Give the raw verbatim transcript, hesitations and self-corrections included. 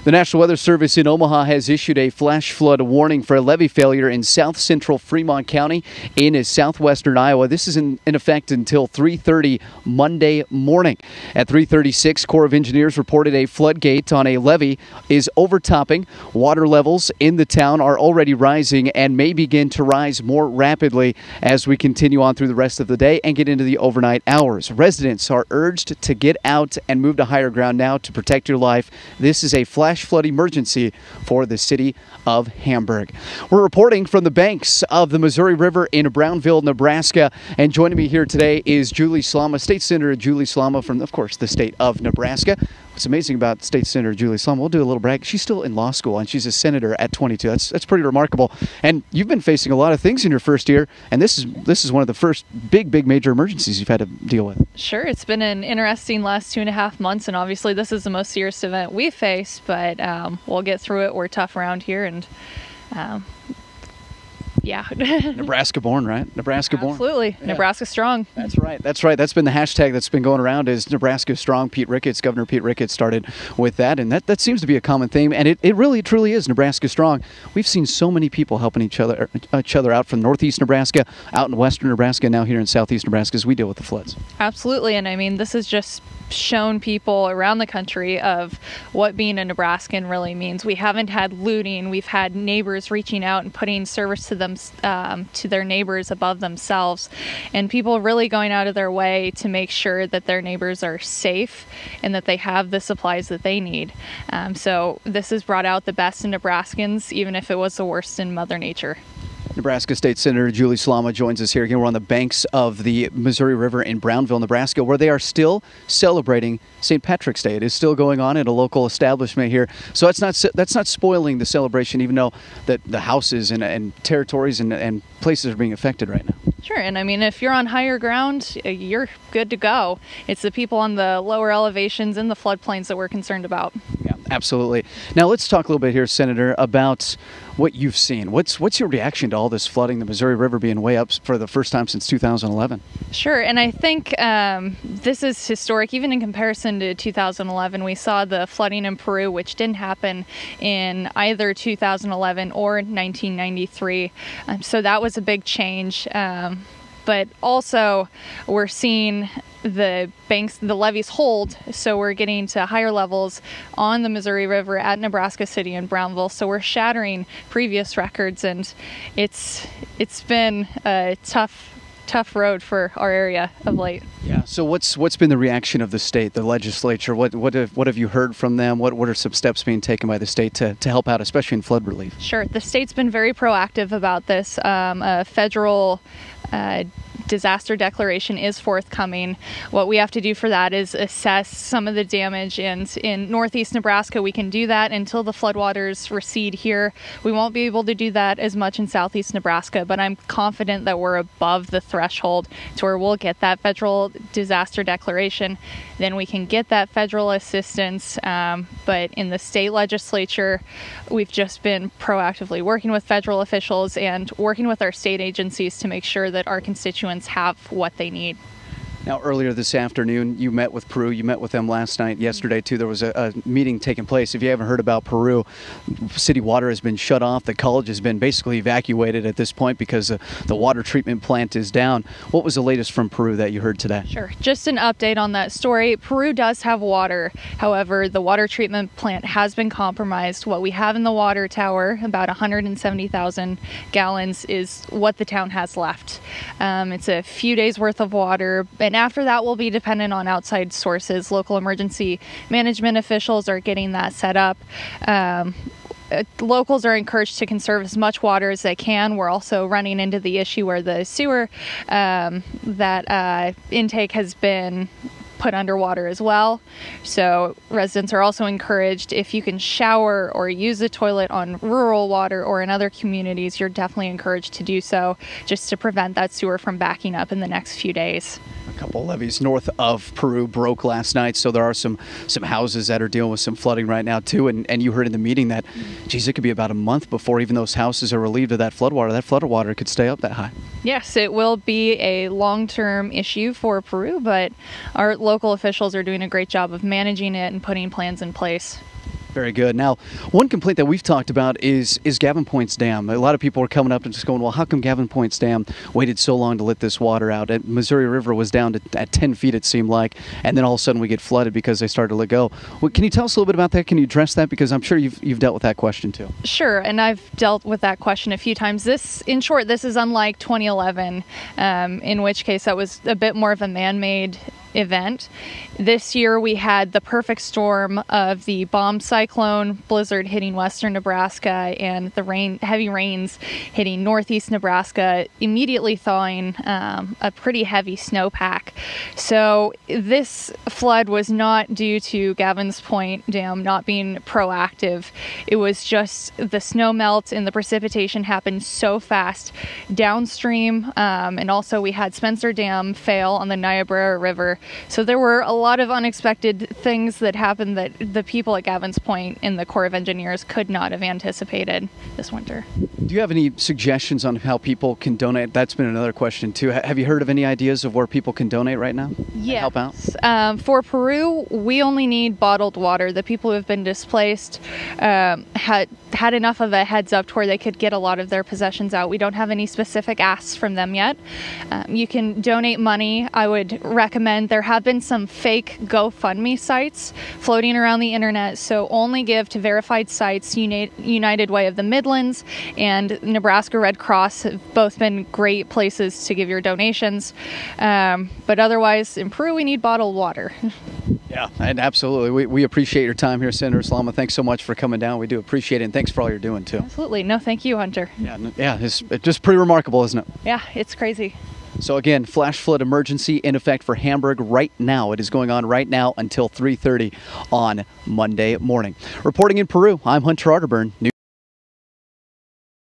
The National Weather Service in Omaha has issued a flash flood warning for a levee failure in south central Fremont County in southwestern Iowa. This is in, in effect until three thirty Monday morning. At three thirty-six, Corps of Engineers reported a floodgate on a levee is overtopping. Water levels in the town are already rising and may begin to rise more rapidly as we continue on through the rest of the day and get into the overnight hours. Residents are urged to get out and move to higher ground now to protect your life. This is a flash flood emergency for the city of Hamburg. We're reporting from the banks of the Missouri River in Brownville, Nebraska, and joining me here today is Julie Slama, State Senator Julie Slama from, of course, the state of Nebraska. What's amazing about State Senator Julie Slama, we'll do a little brag. She's still in law school, and she's a senator at twenty-two. That's that's pretty remarkable. And you've been facing a lot of things in your first year, and this is this is one of the first big, big major emergencies you've had to deal with. Sure, it's been an interesting last two and a half months, and obviously this is the most serious event we face, but um, we'll get through it. We're tough around here, and um, yeah. Nebraska born, right? Nebraska born. Absolutely. Yeah. Nebraska strong. That's right. That's right. That's been the hashtag that's been going around is Nebraska strong. Pete Ricketts, Governor Pete Ricketts started with that, and that, that seems to be a common theme, and it, it really truly is Nebraska strong. We've seen so many people helping each other each other out from northeast Nebraska, out in western Nebraska, now here in southeast Nebraska as we deal with the floods. Absolutely, and I mean, this is just shown people around the country of what being a Nebraskan really means. We haven't had looting. We've had neighbors reaching out and putting service to them, um, to their neighbors above themselves, and people really going out of their way to make sure that their neighbors are safe and that they have the supplies that they need. Um, so this has brought out the best in Nebraskans, even if it was the worst in Mother Nature. Nebraska State Senator Julie Slama joins us here again. We're on the banks of the Missouri River in Brownville, Nebraska, where they are still celebrating Saint Patrick's Day. It is still going on at a local establishment here. So that's not that's not spoiling the celebration, even though that the houses and, and territories and, and places are being affected right now. Sure, and I mean, if you're on higher ground, you're good to go. It's the people on the lower elevations and the floodplains that we're concerned about. Yeah, absolutely. Now let's talk a little bit here, Senator, about what you've seen. What's what's your reaction to all this flooding, the Missouri River being way up for the first time since two thousand eleven? Sure, and I think um, this is historic. Even in comparison to two thousand eleven, we saw the flooding in Peru, which didn't happen in either two thousand eleven or nineteen ninety-three. Um, so that was a big change. Um, but also we're seeing the banks, the levees hold, so we're getting to higher levels on the Missouri River at Nebraska City and Brownville. So we're shattering previous records, and it's it's been a tough tough road for our area of late. Yeah. So what's what's been the reaction of the state, the legislature? What what have what have you heard from them? What what are some steps being taken by the state to, to help out, especially in flood relief? Sure. The state's been very proactive about this. Um, a federal uh, disaster declaration is forthcoming. What we have to do for that is assess some of the damage, and in northeast Nebraska we can do that until the floodwaters recede here. We won't be able to do that as much in southeast Nebraska, but I'm confident that we're above the threshold to where we'll get that federal disaster declaration. Then we can get that federal assistance, um, but in the state legislature we've just been proactively working with federal officials and working with our state agencies to make sure that our constituents have what they need. Now, earlier this afternoon, you met with Peru. You met with them last night, yesterday, too. There was a, a meeting taking place. If you haven't heard about Peru, city water has been shut off. The college has been basically evacuated at this point because uh, the water treatment plant is down. What was the latest from Peru that you heard today? Sure. Just an update on that story. Peru does have water. However, the water treatment plant has been compromised. What we have in the water tower, about one hundred seventy thousand gallons, is what the town has left. Um, it's a few days worth of water, and after that we'll be dependent on outside sources. Local emergency management officials are getting that set up. Um, Uh, locals are encouraged to conserve as much water as they can. We're also running into the issue where the sewer um, that uh, intake has been put underwater as well. So residents are also encouraged, if you can shower or use the toilet on rural water or in other communities, you're definitely encouraged to do so, just to prevent that sewer from backing up in the next few days. A couple levees north of Peru broke last night, so there are some some houses that are dealing with some flooding right now too. And, and you heard in the meeting that, geez, it could be about a month before even those houses are relieved of that floodwater. That floodwater could stay up that high. Yes, it will be a long-term issue for Peru, but our local officials are doing a great job of managing it and putting plans in place. Very good. Now, one complaint that we've talked about is is Gavin Point's dam. A lot of people are coming up and just going, well, how come Gavin Point's dam waited so long to let this water out? And Missouri River was down to, at ten feet, it seemed like, and then all of a sudden we get flooded because they started to let go. Well, can you tell us a little bit about that? Can you address that? Because I'm sure you've, you've dealt with that question too. Sure, and I've dealt with that question a few times. This, in short, this is unlike twenty eleven, um, in which case that was a bit more of a man-made event. This year we had the perfect storm of the bomb cyclone blizzard hitting western Nebraska and the rain, heavy rains hitting northeast Nebraska, immediately thawing um, a pretty heavy snowpack. So this flood was not due to Gavin's Point Dam not being proactive. It was just the snow melt and the precipitation happened so fast downstream, um, and also we had Spencer Dam fail on the Niobrara River. So there were a lot of unexpected things that happened that the people at Gavin's Point and the Corps of Engineers could not have anticipated this winter. Do you have any suggestions on how people can donate? That's been another question too. Have you heard of any ideas of where people can donate right now? Yeah. Help out? Um, for Peru, we only need bottled water. The people who have been displaced um, had had enough of a heads up to where they could get a lot of their possessions out. We don't have any specific asks from them yet. Um, you can donate money. I would recommend, there have been some fake GoFundMe sites floating around the internet, so only give to verified sites. Uni- United Way of the Midlands and Nebraska Red Cross have both been great places to give your donations. Um, but otherwise, in Peru, we need bottled water. Yeah, and absolutely. We, we appreciate your time here, Senator Slama. Thanks so much for coming down. We do appreciate it, and thanks for all you're doing, too. Absolutely. No, thank you, Hunter. Yeah, yeah, it's, it's just pretty remarkable, isn't it? Yeah, it's crazy. So again, flash flood emergency in effect for Hamburg right now. It is going on right now until three thirty on Monday morning. Reporting in Peru, I'm Hunter Arterburn.